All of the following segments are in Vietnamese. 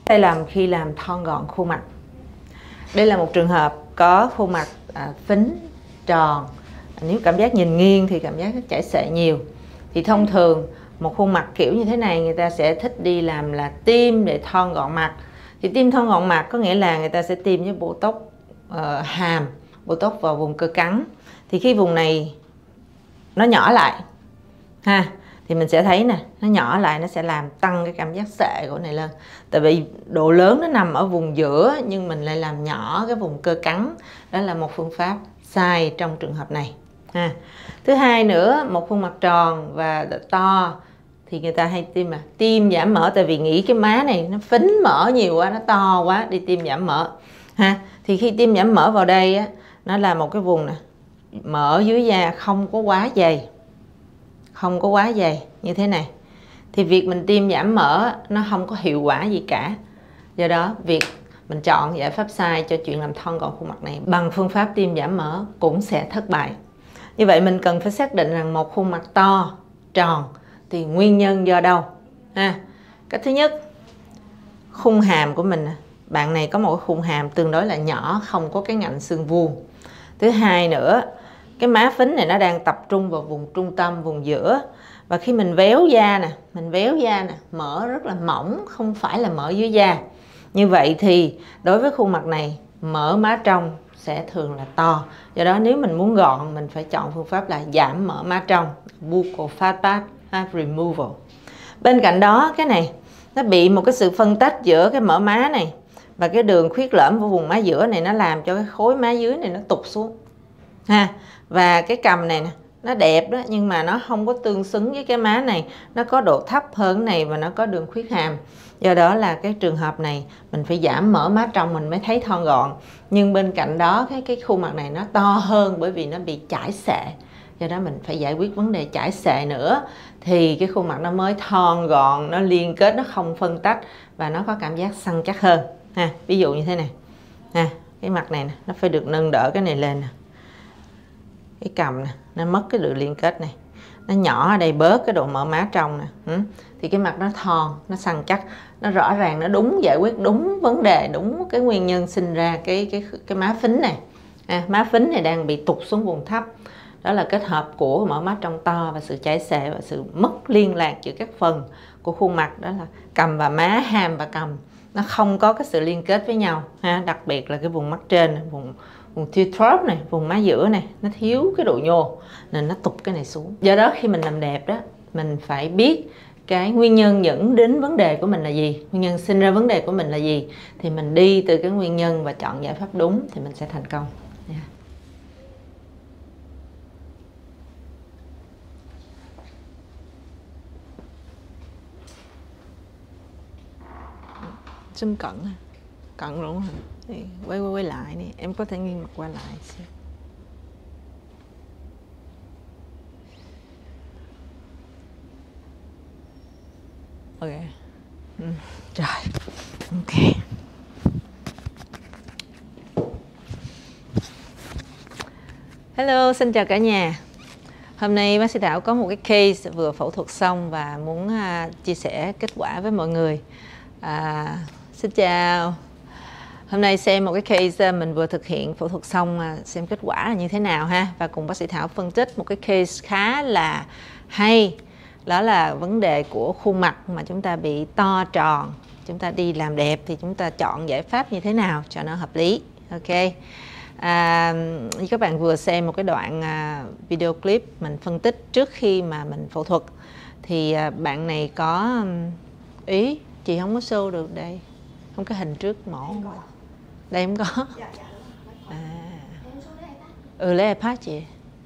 Sai lầm khi làm thon gọn khuôn mặt. Đây là một trường hợp có khuôn mặt phính, tròn. Nếu cảm giác nhìn nghiêng thì cảm giác chảy xệ nhiều. Thì thông thường một khuôn mặt kiểu như thế này người ta sẽ thích đi làm là tiêm để thon gọn mặt. Thì tiêm thon gọn mặt có nghĩa là người ta sẽ tiêm với Botox hàm, Botox vào vùng cơ cắn. Thì khi vùng này nó nhỏ lại ha, thì mình sẽ thấy nè, nó nhỏ lại nó sẽ làm tăng cái cảm giác xệ của này lên. Tại vì độ lớn nó nằm ở vùng giữa nhưng mình lại làm nhỏ cái vùng cơ cắn. Đó là một phương pháp sai trong trường hợp này ha. Thứ hai nữa, một khuôn mặt tròn và to thì người ta hay tiêm giảm mỡ, tại vì nghĩ cái má này nó phính mỡ nhiều quá, nó to quá, đi tiêm giảm mỡ ha. Thì khi tiêm giảm mỡ vào đây á, nó là một cái vùng nè, mỡ dưới da không có quá dày, không có quá dày như thế này, thì việc mình tiêm giảm mỡ nó không có hiệu quả gì cả. Do đó việc mình chọn giải pháp sai cho chuyện làm thon gọn khuôn mặt này bằng phương pháp tiêm giảm mỡ cũng sẽ thất bại. Như vậy mình cần phải xác định rằng một khuôn mặt to, tròn thì nguyên nhân do đâu ha. Cách thứ nhất, khung hàm của mình, bạn này có một cái khung hàm tương đối là nhỏ, không có cái ngạnh xương vuông. Thứ hai nữa, cái má phính này nó đang tập trung vào vùng trung tâm, vùng giữa. Và khi mình véo da nè, mỡ rất là mỏng, không phải là mỡ dưới da. Như vậy thì đối với khuôn mặt này, mỡ má trong sẽ thường là to. Do đó nếu mình muốn gọn, mình phải chọn phương pháp là giảm mỡ má trong, buccal fat pad removal. Bên cạnh đó, cái này nó bị một cái sự phân tách giữa cái mỡ má này và cái đường khuyết lõm của vùng má giữa này, nó làm cho cái khối má dưới này nó tụt xuống ha. Và cái cằm này nè, nó đẹp đó nhưng mà nó không có tương xứng với cái má này, nó có độ thấp hơn này và nó có đường khuyết hàm. Do đó là cái trường hợp này mình phải giảm mỡ má trong mình mới thấy thon gọn. Nhưng bên cạnh đó cái khuôn mặt này nó to hơn bởi vì nó bị chảy xệ. Do đó mình phải giải quyết vấn đề chảy xệ nữa thì cái khuôn mặt nó mới thon gọn, nó liên kết, nó không phân tách và nó có cảm giác săn chắc hơn ha. Ví dụ như thế này ha, cái mặt này nè, nó phải được nâng đỡ cái này lên nè. Cái cằm nè, nó mất cái độ liên kết này, nó nhỏ ở đây, bớt cái độ mỡ má trong nè, thì cái mặt nó thon, nó săn chắc, nó rõ ràng, nó đúng, giải quyết đúng vấn đề, đúng cái nguyên nhân sinh ra cái má phính này. Má phính này đang bị tụt xuống vùng thấp. Đó là kết hợp của mỡ má trong to và sự chảy xệ và sự mất liên lạc giữa các phần của khuôn mặt, đó là cằm và má, hàm và cằm, nó không có cái sự liên kết với nhau ha. Đặc biệt là cái vùng mắt trên, vùng teardrop này, vùng má giữa này, nó thiếu cái độ nhô nên nó tụt cái này xuống. Do đó khi mình làm đẹp đó, mình phải biết cái nguyên nhân dẫn đến vấn đề của mình là gì, nguyên nhân sinh ra vấn đề của mình là gì, thì mình đi từ cái nguyên nhân và chọn giải pháp đúng thì mình sẽ thành công. Zoom cận luôn hả? Quay lại đi, em có thể nghiêng mặt qua lại xem. Ok. Rồi. Ok. Hello, xin chào cả nhà. Hôm nay bác sĩ Thảo có một cái case vừa phẫu thuật xong và muốn chia sẻ kết quả với mọi người. Xin chào. Hôm nay xem một cái case mình vừa thực hiện phẫu thuật xong, xem kết quả là như thế nào ha. Và cùng bác sĩ Thảo phân tích một cái case khá là hay. Đó là vấn đề của khuôn mặt mà chúng ta bị to tròn. Chúng ta đi làm đẹp thì chúng ta chọn giải pháp như thế nào cho nó hợp lý. Ok. Các bạn vừa xem một cái đoạn video clip mình phân tích trước khi mà mình phẫu thuật. Thì bạn này có ý, chị không có show được đây. Không có hình trước mổ. Đây không có. Lấy iPad chị.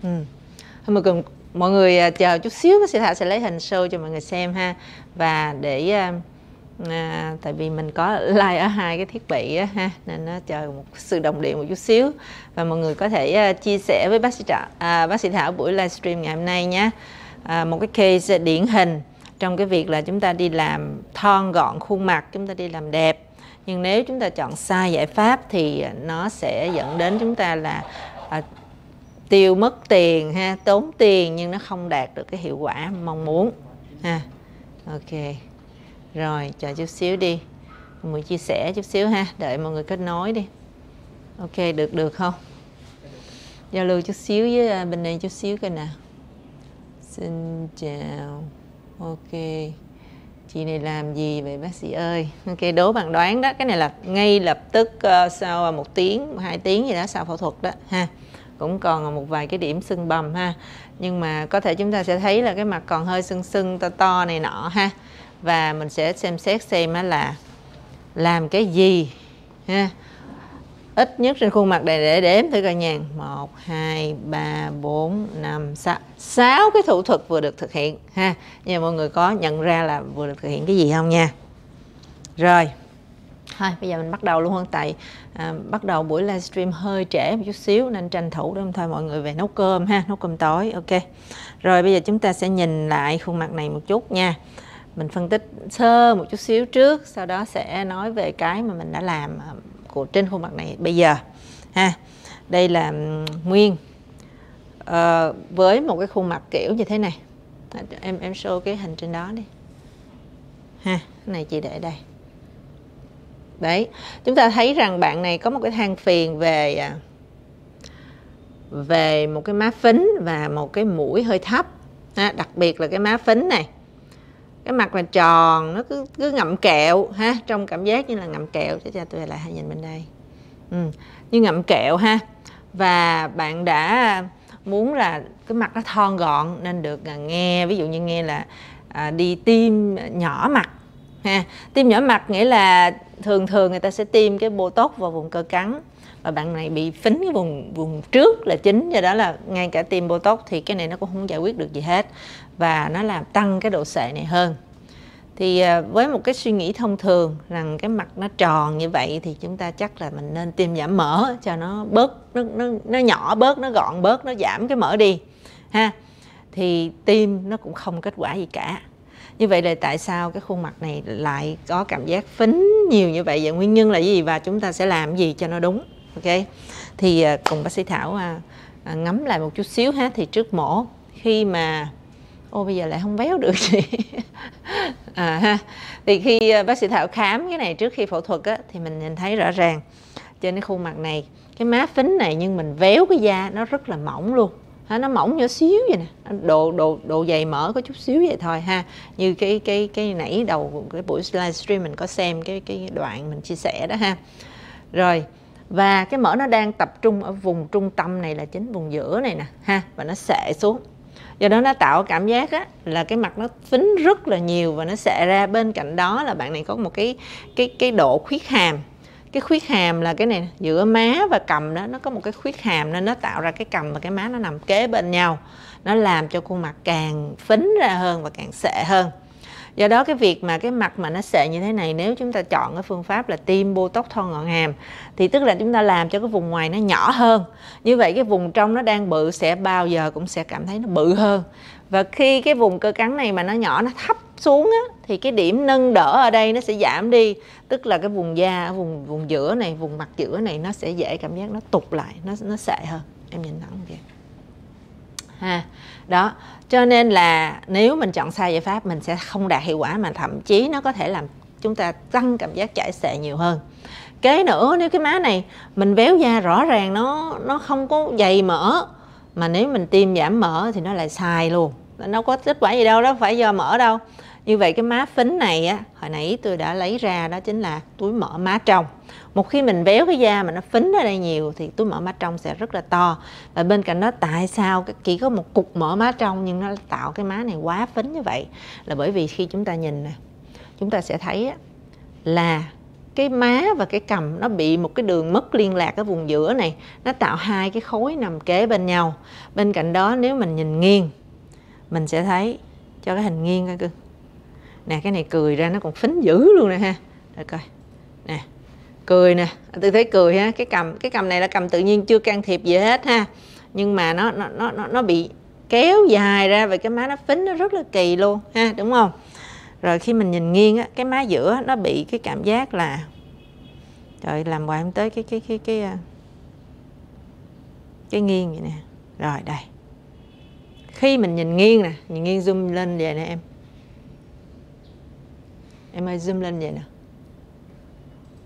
Mọi người chờ chút xíu, bác sĩ Thảo sẽ lấy hình show cho mọi người xem ha. Và để tại vì mình có live ở hai cái thiết bị á, ha, nên nó chờ một sự đồng điệu một chút xíu. Và mọi người có thể chia sẻ với bác sĩ Thảo buổi livestream ngày hôm nay nhé. Một cái case điển hình trong cái việc là chúng ta đi làm thon gọn khuôn mặt, chúng ta đi làm đẹp. Nhưng nếu chúng ta chọn sai giải pháp thì nó sẽ dẫn đến chúng ta là tiêu mất tiền ha, tốn tiền nhưng nó không đạt được cái hiệu quả mong muốn ha. Ok. Rồi, chờ chút xíu đi. Mọi người chia sẻ chút xíu ha, đợi mọi người kết nối đi. Ok, được không? Giao lưu chút xíu với bên đây chút xíu coi nào. Xin chào. Ok. Chị này làm gì vậy bác sĩ ơi? Ok, đố bạn đoán đó. Cái này là ngay lập tức sau 1 tiếng, 2 tiếng gì đó sau phẫu thuật đó ha. Cũng còn một vài cái điểm sưng bầm ha. Nhưng mà có thể chúng ta sẽ thấy là cái mặt còn hơi sưng to to này nọ ha. Và mình sẽ xem xét xem là làm cái gì ha. Ít nhất trên khuôn mặt này để đếm thử coi nhàn. 1, 2, 3, 4, 5, 6. 6 cái thủ thuật vừa được thực hiện ha. Nhưng mà mọi người có nhận ra là vừa được thực hiện cái gì không nha. Rồi. Thôi bây giờ mình bắt đầu luôn. Tại bắt đầu buổi livestream hơi trễ một chút xíu nên tranh thủ để thôi mọi người về nấu cơm ha, nấu cơm tối. Ok. Rồi bây giờ chúng ta sẽ nhìn lại khuôn mặt này một chút nha. Mình phân tích sơ một chút xíu trước, sau đó sẽ nói về cái mà mình đã làm của trên khuôn mặt này bây giờ ha. Đây là Nguyên với một cái khuôn mặt kiểu như thế này. Em show cái hình trên đó đi ha. Cái này chị để đây. Đấy, chúng ta thấy rằng bạn này có một cái than phiền về một cái má phính và một cái mũi hơi thấp ha. Đặc biệt là cái má phính này, cái mặt là tròn, nó cứ ngậm kẹo ha, trong cảm giác như là ngậm kẹo. Cho tôi lại nhìn bên đây, như ngậm kẹo ha. Và bạn đã muốn là cái mặt nó thon gọn nên được nghe, ví dụ như nghe là đi tiêm nhỏ mặt ha. Tiêm nhỏ mặt nghĩa là thường người ta sẽ tiêm cái botox vào vùng cơ cắn, và bạn này bị phính cái vùng trước là chính, do đó là ngay cả tiêm botox thì cái này nó cũng không giải quyết được gì hết, và nó làm tăng cái độ sệ này hơn. Thì với một cái suy nghĩ thông thường rằng cái mặt nó tròn như vậy thì chúng ta chắc là mình nên tiêm giảm mỡ cho nó bớt, nó nhỏ bớt, nó gọn bớt, nó giảm cái mỡ đi ha. Thì tiêm nó cũng không kết quả gì cả. Như vậy là tại sao cái khuôn mặt này lại có cảm giác phính nhiều như vậy? Và nguyên nhân là gì và chúng ta sẽ làm gì cho nó đúng? Ok. Thì cùng bác sĩ Thảo ngắm lại một chút xíu ha. Thì trước mổ khi mà bây giờ lại không béo được gì ha. Thì khi bác sĩ Thảo khám cái này trước khi phẫu thuật á, thì mình nhìn thấy rõ ràng trên cái khuôn mặt này, cái má phính này nhưng mình véo cái da nó rất là mỏng luôn. Nó mỏng nhỏ xíu vậy nè, độ dày mỡ có chút xíu vậy thôi ha. Như cái nãy đầu cái buổi livestream mình có xem cái đoạn mình chia sẻ đó ha. Rồi, và cái mỡ nó đang tập trung ở vùng trung tâm này là chính vùng giữa này nè ha, và nó xệ xuống. Do đó nó tạo cảm giác á, là cái mặt nó phính rất là nhiều và nó xệ ra. Bên cạnh đó là bạn này có một cái độ khuyết hàm. Cái khuyết hàm là cái này giữa má và cằm đó, nó có một cái khuyết hàm nên nó tạo ra cái cằm và cái má nó nằm kế bên nhau. Nó làm cho khuôn mặt càng phính ra hơn và càng xệ hơn. Do đó cái việc mà cái mặt mà nó xệ như thế này, nếu chúng ta chọn cái phương pháp là tiêm botox thon gọn hàm thì tức là chúng ta làm cho cái vùng ngoài nó nhỏ hơn. Như vậy cái vùng trong nó đang bự sẽ bao giờ cũng sẽ cảm thấy nó bự hơn. Và khi cái vùng cơ cắn này mà nó nhỏ, nó thấp xuống á, thì cái điểm nâng đỡ ở đây nó sẽ giảm đi. Tức là cái vùng da ở vùng giữa này, vùng mặt giữa này nó sẽ dễ cảm giác nó tụt lại, nó xệ hơn. Em nhìn thẳng kìa ha. Đó, cho nên là nếu mình chọn sai giải pháp mình sẽ không đạt hiệu quả, mà thậm chí nó có thể làm chúng ta tăng cảm giác chảy xệ nhiều hơn. Kế nữa, nếu cái má này mình véo da rõ ràng nó không có dày mỡ, mà nếu mình tiêm giảm mỡ thì nó lại sai luôn, nó có kết quả gì đâu, đó phải do mỡ đâu. Như vậy cái má phính này á, hồi nãy tôi đã lấy ra đó chính là túi mỡ má trong. Một khi mình véo cái da mà nó phính ở đây nhiều thì túi mỡ má trong sẽ rất là to. Và bên cạnh đó tại sao chỉ có một cục mỡ má trong nhưng nó tạo cái má này quá phính như vậy, là bởi vì khi chúng ta nhìn nè, chúng ta sẽ thấy á, là cái má và cái cằm nó bị một cái đường mất liên lạc ở vùng giữa này, nó tạo hai cái khối nằm kế bên nhau. Bên cạnh đó nếu mình nhìn nghiêng mình sẽ thấy, cho cái hình nghiêng coi cưng nè, cái này cười ra nó còn phính dữ luôn nè ha. Rồi coi nè, cười nè, tôi thấy cười ha. Cái cằm này là cằm tự nhiên chưa can thiệp gì hết ha, nhưng mà nó bị kéo dài ra và cái má nó phính, nó rất là kỳ luôn ha, đúng không? Rồi khi mình nhìn nghiêng á, cái má giữa nó bị cái cảm giác là trời, làm hoài không tới cái nghiêng vậy nè. Rồi đây, khi mình nhìn nghiêng nè, nhìn nghiêng zoom lên vậy nè em ơi, zoom lên vậy nè.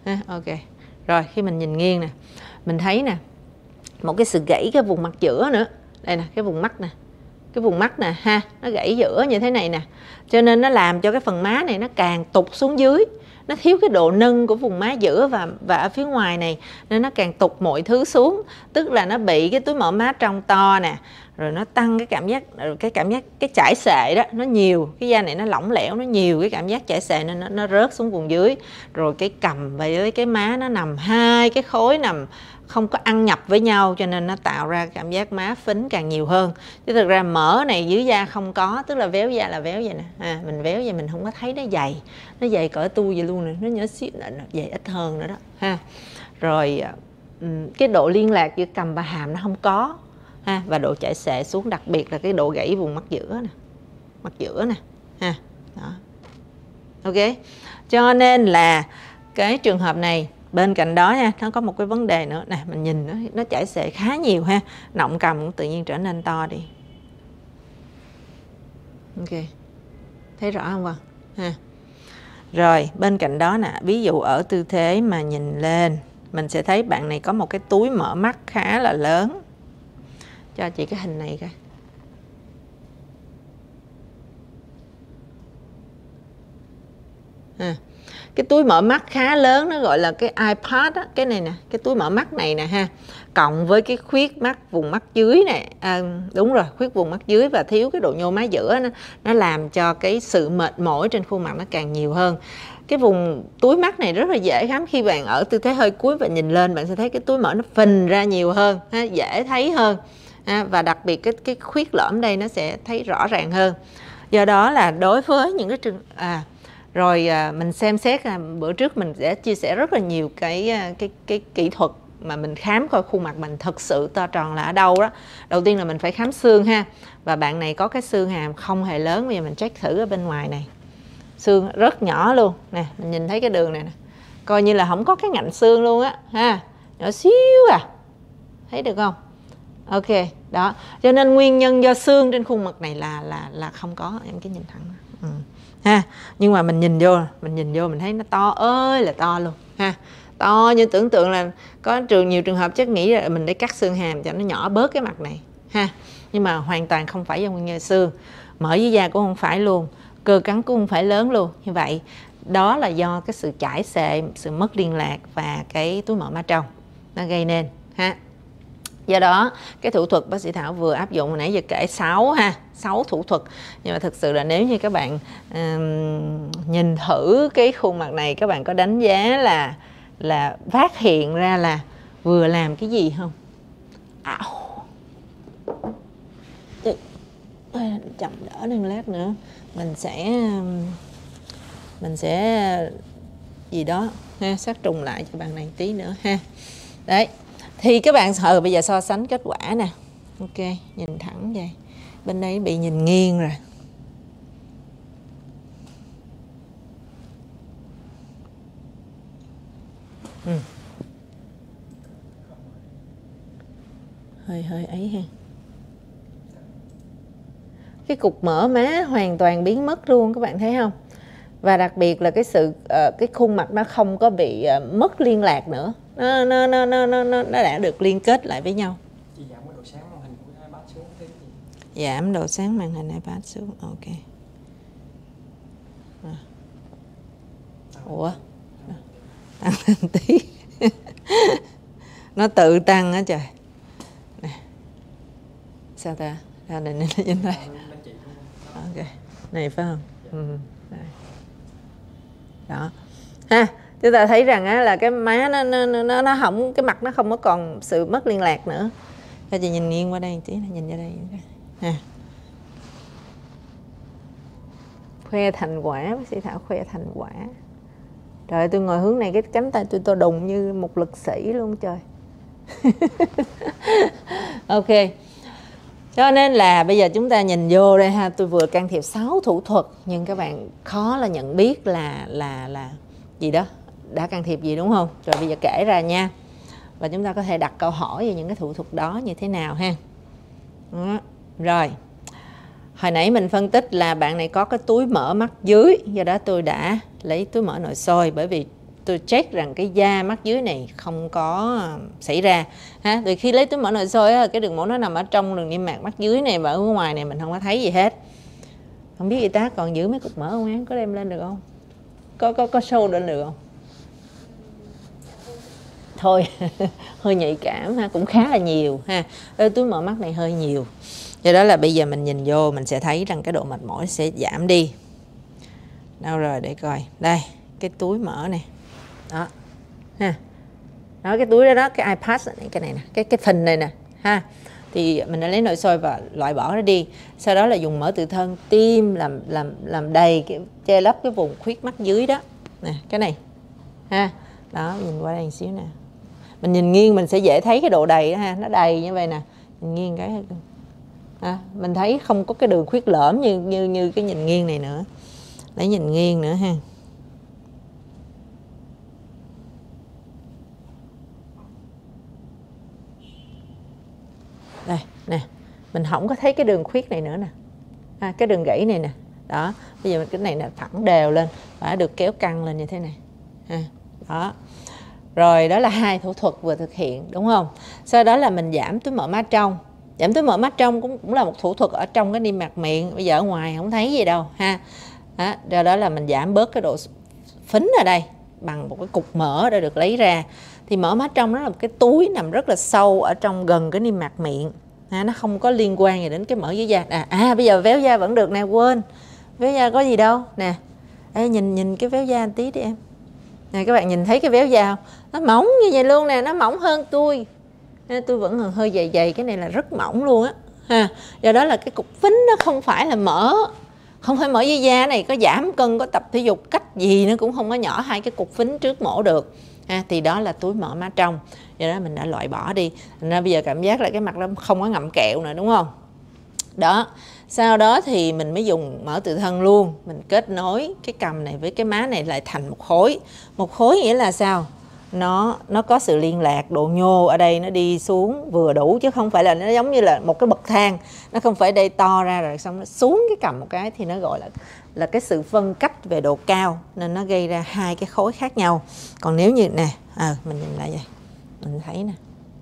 ha. Ok. Rồi khi mình nhìn nghiêng nè, mình thấy nè một cái sự gãy cái vùng mặt giữa nữa. Đây nè, cái vùng mắt nè, cái vùng mắt nè ha, nó gãy giữa như thế này nè, cho nên nó làm cho cái phần má này nó càng tụt xuống dưới, nó thiếu cái độ nâng của vùng má giữa và ở phía ngoài này, nên nó càng tụt mọi thứ xuống, tức là nó bị cái túi mỡ má trong to nè, rồi nó tăng cái cảm giác cái chảy xệ đó nó nhiều, cái da này nó lỏng lẻo, nó nhiều cái cảm giác chảy xệ nên nó rớt xuống vùng dưới, rồi cái cằm với cái má nó nằm hai cái khối nằm không có ăn nhập với nhau, cho nên nó tạo ra cảm giác má phính càng nhiều hơn. Chứ thực ra mỡ này dưới da không có, tức là véo da là véo vậy nè, mình véo vậy mình không có thấy nó dày cỡ tu vậy luôn nè, nó nhỏ xíu, nó dày ít hơn nữa đó ha. Rồi cái độ liên lạc giữa cằm và hàm nó không có ha, và độ chảy xệ xuống, đặc biệt là cái độ gãy vùng mắt giữa nè ha. Đó. Ok, cho nên là cái trường hợp này bên cạnh đó nha, nó có một cái vấn đề nữa nè, mình nhìn nó chảy xệ khá nhiều ha, nọng cằm cũng tự nhiên trở nên to đi. Ok, thấy rõ không ạ? Ha. Rồi bên cạnh đó nè, ví dụ ở tư thế mà nhìn lên, mình sẽ thấy bạn này có một cái túi mỡ mắt khá là lớn. Cho chị cái hình này coi. Cái túi mỡ mắt khá lớn, nó gọi là cái iPad á, cái này nè, cái túi mỡ mắt này nè ha, cộng với cái khuyết mắt vùng mắt dưới này, đúng rồi, khuyết vùng mắt dưới và thiếu cái độ nhô má giữa, nó làm cho cái sự mệt mỏi trên khuôn mặt nó càng nhiều hơn. Cái vùng túi mắt này rất là dễ khám, khi bạn ở tư thế hơi cúi và nhìn lên, bạn sẽ thấy cái túi mỡ nó phình ra nhiều hơn ha, dễ thấy hơn và đặc biệt cái khuyết lõm đây nó sẽ thấy rõ ràng hơn. Do đó là đối với những cái trường rồi mình xem xét, bữa trước mình sẽ chia sẻ rất là nhiều cái kỹ thuật mà mình khám coi khuôn mặt mình thật sự to tròn là ở đâu đó. Đầu tiên là mình phải khám xương ha, và bạn này có cái xương hàm không hề lớn. Bây giờ mình check thử ở bên ngoài này, xương rất nhỏ luôn nè, mình nhìn thấy cái đường này nè, coi như là không có cái ngạnh xương luôn á ha, nhỏ xíu à, thấy được không? Ok, đó, cho nên nguyên nhân do xương trên khuôn mặt này là không có, em cứ nhìn thẳng ha. Nhưng mà mình nhìn vô mình thấy nó to ơi là to luôn ha, to như tưởng tượng là có nhiều trường hợp chắc nghĩ là mình để cắt xương hàm cho nó nhỏ bớt cái mặt này ha, nhưng mà hoàn toàn không phải do nguyên nhân xương. Mỡ dưới da cũng không phải luôn, cơ cắn cũng không phải lớn luôn. Như vậy đó là do cái sự chảy xệ, sự mất liên lạc và cái túi mỡ má trong nó gây nên ha. Do đó cái thủ thuật bác sĩ Thảo vừa áp dụng hồi nãy giờ kể 6 thủ thuật, nhưng mà thực sự là nếu như các bạn nhìn thử cái khuôn mặt này, các bạn có đánh giá là phát hiện ra là vừa làm cái gì không? Chậm đỡ lên lát nữa mình sẽ gì đó ha, sát trùng lại cho bạn này tí nữa ha. Đấy, thì các bạn bây giờ so sánh kết quả nè. Ok, nhìn thẳng vậy, bên đây bị nhìn nghiêng rồi. Hơi ấy ha. Cái cục mỡ má hoàn toàn biến mất luôn, các bạn thấy không? Và đặc biệt là cái khuôn mặt nó không có bị mất liên lạc nữa, nó đã được liên kết lại với nhau. Chị giảm độ sáng màn hình của iPad xuống thế gì? Giảm độ sáng màn hình iPad xuống, ok. Ủa, tăng lên tí. Nó tự tăng á trời. Nè. Sao ta? Sao này nó trên đây? Ok, này phải không? Đó ha, chúng ta thấy rằng á, là cái má nó không, cái mặt nó không có còn sự mất liên lạc nữa. Cho chị nhìn nghiêng qua đây một tí, nhìn ra đây ha. Khoe thành quả, bác sĩ Thảo khoe thành quả. Trời, tôi ngồi hướng này cái cánh tay tôi to đùng như một lực sĩ luôn trời. Ok, cho nên là bây giờ chúng ta nhìn vô đây ha, tôi vừa can thiệp 6 thủ thuật, nhưng các bạn khó là nhận biết là gì đó, đã can thiệp gì đúng không? Rồi bây giờ kể ra nha, và chúng ta có thể đặt câu hỏi về những cái thủ thuật đó như thế nào ha. Đó. Rồi, hồi nãy mình phân tích là bạn này có cái túi mỡ mắt dưới, do đó tôi đã lấy túi mỡ nội soi, bởi vì tôi check rằng cái da mắt dưới này không có xảy ra ha. Vì khi lấy túi mỡ nội soi á, cái đường mổ nó nằm ở trong đường niêm mạc mắt dưới này và ở ngoài này mình không có thấy gì hết. Không biết y tá còn giữ mấy cục mỡ không án, có đem lên được không? Có show lên được không? Thôi hơi nhạy cảm ha, cũng khá là nhiều ha. Túi mỡ mắt này hơi nhiều. Do đó là bây giờ mình nhìn vô mình sẽ thấy rằng cái độ mệt mỏi sẽ giảm đi. Đâu rồi để coi. Đây, cái túi mỡ này. Đó. Ha. Đó, cái túi đó đó, cái iPad này, cái này nè, cái phình này nè ha. Thì mình đã lấy nội soi và loại bỏ nó đi. Sau đó là dùng mỡ tự thân tiêm làm đầy cái che lấp cái vùng khuyết mắt dưới đó. Nè, cái này. Ha. Đó, nhìn qua đây một xíu nè. Mình nhìn nghiêng mình sẽ dễ thấy cái độ đầy đó ha, nó đầy như vậy nè. Nhìn nghiêng cái mình thấy không có cái đường khuyết lõm như cái nhìn nghiêng này nữa. Lấy nhìn nghiêng nữa ha. Đây nè, mình không có thấy cái đường khuyết này nữa nè, cái đường gãy này nè. Đó, bây giờ cái này là thẳng đều lên và được kéo căng lên như thế này. Đó. Rồi đó là 2 thủ thuật vừa thực hiện, đúng không? Sau đó là mình giảm túi mỡ má trong. Giảm túi mỡ mắt trong cũng là một thủ thuật ở trong cái niêm mạc miệng. Bây giờ ở ngoài không thấy gì đâu ha. Do đó là mình giảm bớt cái độ phính ở đây bằng một cái cục mỡ đã được lấy ra. Thì mỡ mắt trong nó là một cái túi nằm rất là sâu ở trong gần cái niêm mạc miệng. Nó không có liên quan gì đến cái mỡ dưới da. Bây giờ véo da vẫn được nè, quên. Véo da có gì đâu nè. Nhìn cái véo da một tí đi em. Nè các bạn nhìn thấy cái véo da không? Nó mỏng như vậy luôn nè, nó mỏng hơn tôi. Tôi vẫn hơi dày dày, cái này là rất mỏng luôn á ha. Do đó là cái cục phính nó không phải là mỡ, không phải mỡ dưới da này, có giảm cân, có tập thể dục cách gì nó cũng không có nhỏ 2 cái cục phính trước mổ được ha. Thì đó là túi mỡ má trong. Do đó mình đã loại bỏ đi. Thành ra bây giờ cảm giác là cái mặt nó không có ngậm kẹo nữa, đúng không? Đó. Sau đó thì mình mới dùng mỡ tự thân luôn. Mình kết nối cái cằm này với cái má này lại thành một khối. Một khối nghĩa là sao? Nó có sự liên lạc, độ nhô ở đây nó đi xuống vừa đủ, chứ không phải là nó giống như là một cái bậc thang. Nó không phải đây to ra rồi xong nó xuống cái cằm một cái, thì nó gọi là cái sự phân cách về độ cao, nên nó gây ra 2 cái khối khác nhau. Còn nếu như nè, mình nhìn lại vậy, mình thấy nè,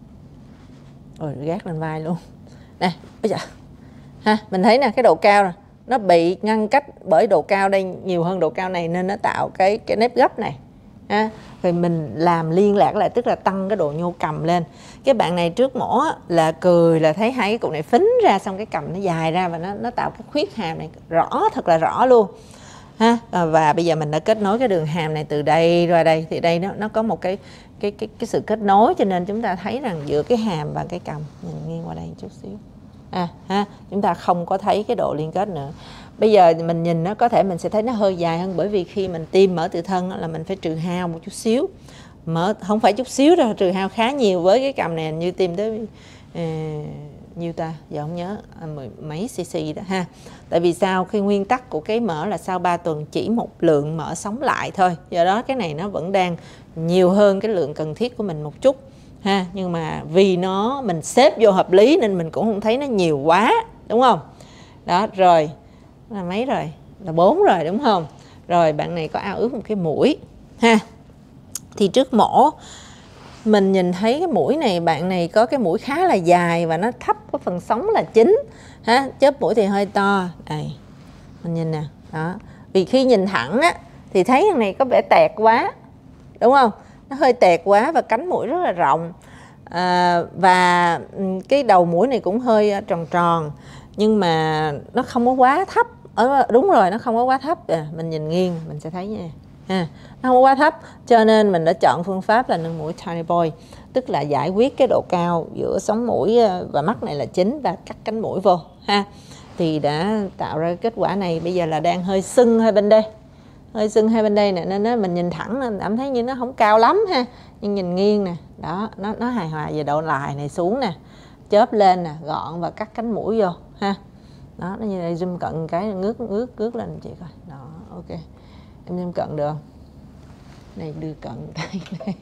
rồi gác lên vai luôn nè, bây giờ ha, mình thấy nè cái độ cao nè, nó bị ngăn cách bởi độ cao đây nhiều hơn độ cao này, nên nó tạo cái nếp gấp này ha. Rồi mình làm liên lạc lại, tức là tăng cái độ nhô cằm lên. Cái bạn này trước mổ là cười là thấy 2 cái cục này phính ra, xong cái cằm nó dài ra và nó tạo cái khuyết hàm này rõ, thật là rõ luôn ha. Và bây giờ mình đã kết nối cái đường hàm này từ đây ra đây, thì đây nó có một cái sự kết nối, cho nên chúng ta thấy rằng giữa cái hàm và cái cằm, mình nghiêng qua đây một chút xíu chúng ta không có thấy cái độ liên kết nữa. Bây giờ mình nhìn nó có thể mình sẽ thấy nó hơi dài hơn, bởi vì khi mình tiêm mỡ tự thân là mình phải trừ hao một chút xíu. Mỡ không phải chút xíu đâu, trừ hao khá nhiều. Với cái cằm này như tiêm tới nhiêu ta, giờ không nhớ, 10 mấy cc đó ha. Tại vì sao? Khi nguyên tắc của cái mỡ là sau 3 tuần chỉ một lượng mỡ sống lại thôi. Do đó cái này nó vẫn đang nhiều hơn cái lượng cần thiết của mình một chút ha. Nhưng mà vì mình xếp vô hợp lý nên mình cũng không thấy nó nhiều quá, đúng không? Đó, rồi là mấy rồi? Là 4 rồi, đúng không? Rồi bạn này có ao ước một cái mũi ha. Thì trước mổ mình nhìn thấy cái mũi này, bạn này có cái mũi khá là dài và nó thấp, có phần sống là chính ha. Chớp mũi thì hơi to. Đây, mình nhìn nè. Đó. Vì khi nhìn thẳng á thì thấy thằng này có vẻ tẹt quá, đúng không? Nó hơi tẹt quá và cánh mũi rất là rộng. Và cái đầu mũi này cũng hơi tròn tròn, nhưng mà nó không có quá thấp. Đúng rồi, nó không có quá thấp. Mình nhìn nghiêng mình sẽ thấy nha. Nó không có quá thấp, cho nên mình đã chọn phương pháp là nâng mũi Tiny Boy, tức là giải quyết cái độ cao giữa sống mũi và mắt này là chính, và cắt cánh mũi vô ha. Thì đã tạo ra kết quả này. Bây giờ là đang hơi sưng hai bên đây, hơi sưng hai bên đây nè, nên mình nhìn thẳng nên cảm thấy như nó không cao lắm ha, nhưng nhìn nghiêng nè, đó, nó hài hòa. Về độ lại này xuống nè, chớp lên nè, gọn và cắt cánh mũi vô ha. Đó, nó như đây, zoom cận cái ngước lên chị coi. Đó, ok. Em zoom cận được không? Đây, đưa cận tay này.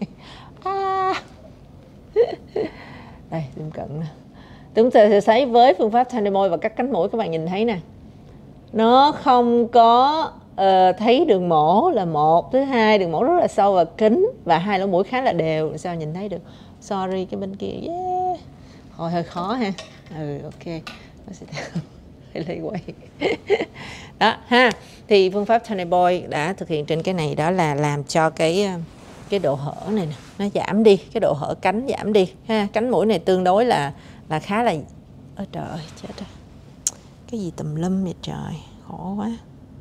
Đây, zoom cận nè. Chúng ta sẽ thấy với phương pháp Tiny Boy và cắt cánh mũi, các bạn nhìn thấy nè, nó không có thấy đường mổ là một, thứ hai đường mổ rất là sâu và kín, và hai lỗ mũi khá là đều, sao nhìn thấy được. Sorry cái bên kia, yeah. Hồi hơi khó ha. Ok, nó sẽ phải lấy quay. Đó ha, thì phương pháp Tony Boy đã thực hiện trên cái này, đó là làm cho cái độ hở này nè, nó giảm đi, cái độ hở cánh giảm đi ha. Cánh mũi này tương đối là khá là, ôi trời ơi, chết rồi, cái gì tùm lum vậy trời, khổ quá.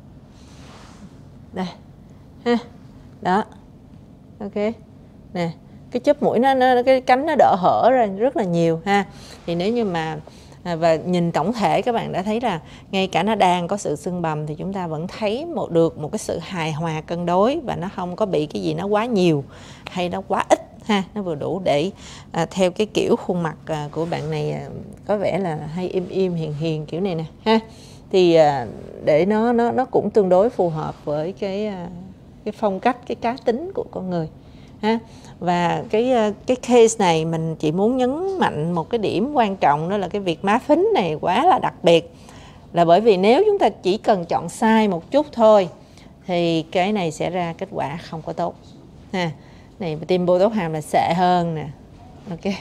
Đây ha, đó, ok nè, cái chóp mũi nó cái cánh nó đỡ hở ra rất là nhiều ha. Thì nếu như mà và nhìn tổng thể các bạn đã thấy là ngay cả nó đang có sự sưng bầm thì chúng ta vẫn thấy được một cái sự hài hòa cân đối, và nó không có bị cái gì nó quá nhiều hay nó quá ít ha, nó vừa đủ để theo cái kiểu khuôn mặt của bạn này có vẻ là hay im hiền hiền kiểu này nè ha. Thì để nó cũng tương đối phù hợp với cái phong cách, cái cá tính của con người ha. Và cái case này mình chỉ muốn nhấn mạnh một cái điểm quan trọng, đó là cái việc má phính này quá là đặc biệt, là bởi vì nếu chúng ta chỉ cần chọn sai một chút thôi thì cái này sẽ ra kết quả không có tốt ha. Này tiêm Botox hàm là xệ hơn nè, ok.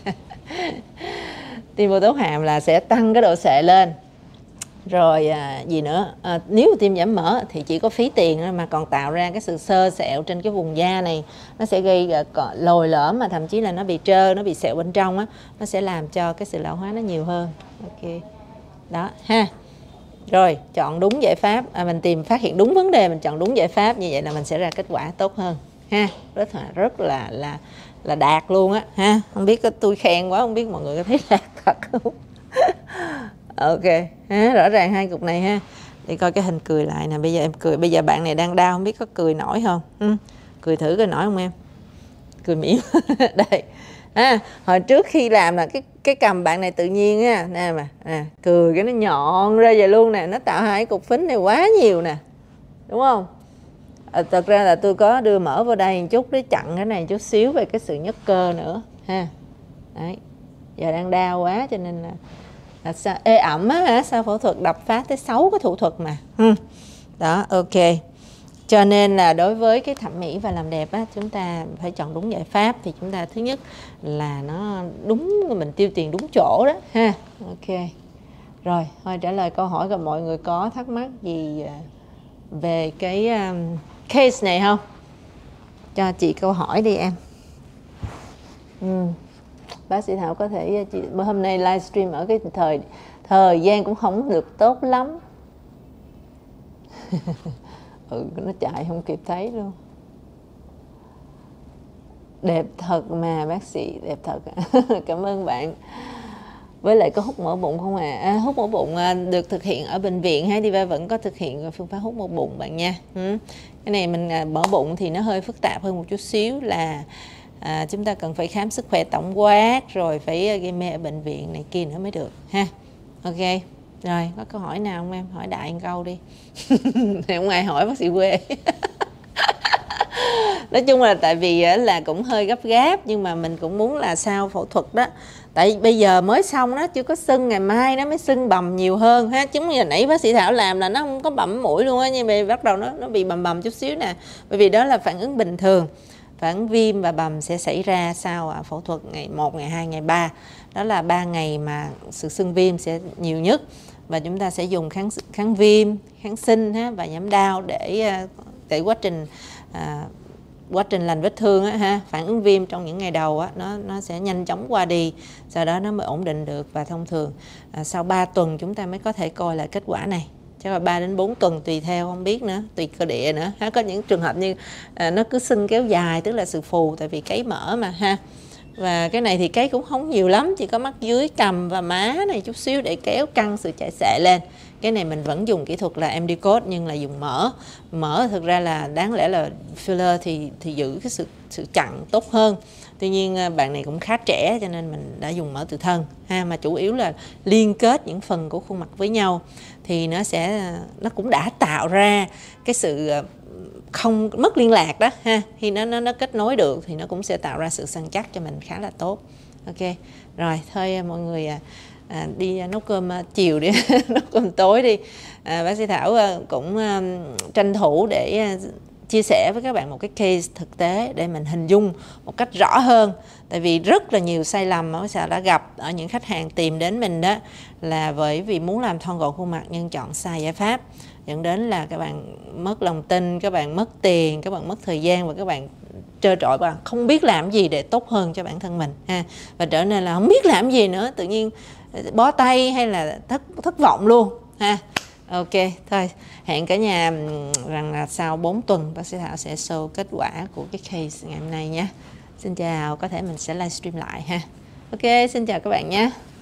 Tiêm Botox hàm là sẽ tăng cái độ xệ lên. Rồi gì nữa, nếu mà tiêm giảm mỡ thì chỉ có phí tiền mà còn tạo ra cái sự xơ sẹo trên cái vùng da này, nó sẽ gây lồi lõm, mà thậm chí là nó bị trơ, nó bị sẹo bên trong á, nó sẽ làm cho cái sự lão hóa nó nhiều hơn. Ok, đó ha. Rồi chọn đúng giải pháp, mình phát hiện đúng vấn đề, mình chọn đúng giải pháp, như vậy là mình sẽ ra kết quả tốt hơn ha. Rất là đạt luôn á ha. Không biết tôi khen quá, không biết mọi người có thấy đạt thật không? Ok ha, rõ ràng hai cục này ha. Để coi cái hình cười lại nè, bây giờ em cười, bây giờ bạn này đang đau, không biết có cười nổi không? Cười thử coi nổi không em? Cười mỉm. Đây hồi trước khi làm là cái cầm bạn này tự nhiên á nè, mà cười cái nó nhọn ra vậy luôn nè, nó tạo hai cục phính này quá nhiều nè, đúng không? Thật ra là tôi có đưa mỡ vào đây một chút để chặn cái này chút xíu về cái sự nhấc cơ nữa ha. Đấy, giờ đang đau quá cho nên là sao ê ẩm á, sau phẫu thuật đập phá tới 6 cái thủ thuật mà. Đó, ok. Cho nên là đối với cái thẩm mỹ và làm đẹp á, chúng ta phải chọn đúng giải pháp. Thì chúng ta thứ nhất là nó đúng, mình tiêu tiền đúng chỗ đó ha. Ok. Rồi, thôi trả lời câu hỏi của mọi người có thắc mắc gì về cái case này không? Cho chị câu hỏi đi em. Bác sĩ Thảo có thể hôm nay livestream ở cái thời gian cũng không được tốt lắm. Nó chạy không kịp thấy luôn. Đẹp thật mà bác sĩ, đẹp thật. Cảm ơn bạn. Với lại có hút mỡ bụng không hút mỡ bụng được thực hiện ở bệnh viện hay Diva vẫn có thực hiện phương pháp hút mỡ bụng bạn nha. Cái này mình mỡ bụng thì nó hơi phức tạp hơn một chút xíu, là chúng ta cần phải khám sức khỏe tổng quát, rồi phải gây mê ở bệnh viện này kia nữa mới được ha. Ok, rồi có câu hỏi nào không em? Hỏi đại một câu đi. Không ai hỏi bác sĩ quê. Nói chung là tại vì là cũng hơi gấp gáp, nhưng mà mình cũng muốn là sau phẫu thuật đó, tại bây giờ mới xong nó chưa có sưng, ngày mai nó mới sưng bầm nhiều hơn ha. Chứ như nãy bác sĩ Thảo làm là nó không có bầm mũi luôn á, nhưng mà bắt đầu nó bị bầm chút xíu nè, bởi vì đó là phản ứng bình thường. Phản ứng viêm và bầm sẽ xảy ra sau phẫu thuật ngày 1, ngày 2, ngày 3. Đó là 3 ngày mà sự sưng viêm sẽ nhiều nhất, và chúng ta sẽ dùng kháng viêm, kháng sinh và giảm đau để quá trình lành vết thương phản ứng viêm trong những ngày đầu nó sẽ nhanh chóng qua đi, sau đó nó mới ổn định được. Và thông thường sau 3 tuần chúng ta mới có thể coi lại kết quả này, chắc là 3 đến 4 tuần tùy theo, không biết nữa, tùy cơ địa nữa có những trường hợp như nó cứ sưng kéo dài, tức là sự phù, tại vì cấy mỡ mà ha. Và cái này thì cấy cũng không nhiều lắm, chỉ có mắt dưới, cằm và má này chút xíu để kéo căng sự chảy xệ lên. Cái này mình vẫn dùng kỹ thuật là MD Code, nhưng là dùng mỡ thực ra là đáng lẽ là filler thì giữ cái sự chặn tốt hơn. Tuy nhiên bạn này cũng khá trẻ cho nên mình đã dùng mỡ tự thân mà chủ yếu là liên kết những phần của khuôn mặt với nhau, thì nó cũng đã tạo ra cái sự không mất liên lạc đó ha. Khi nó kết nối được thì nó cũng sẽ tạo ra sự săn chắc cho mình khá là tốt. Ok, rồi thôi mọi người đi nấu cơm chiều đi, nấu cơm tối đi. Bác sĩ Thảo cũng tranh thủ để chia sẻ với các bạn một cái case thực tế để mình hình dung một cách rõ hơn. Tại vì rất là nhiều sai lầm mà bác sĩ đã gặp ở những khách hàng tìm đến mình đó là bởi vì muốn làm thon gọn khuôn mặt nhưng chọn sai giải pháp, dẫn đến là các bạn mất lòng tin, các bạn mất tiền, các bạn mất thời gian và các bạn trơ trọi và không biết làm gì để tốt hơn cho bản thân mình ha, và trở nên là không biết làm gì nữa, tự nhiên bó tay hay là thất vọng luôn ha. Ok, thôi hẹn cả nhà rằng là sau 4 tuần bác sĩ Thảo sẽ show kết quả của cái case ngày hôm nay nhé. Xin chào, có thể mình sẽ livestream lại ha. Ok, xin chào các bạn nhé.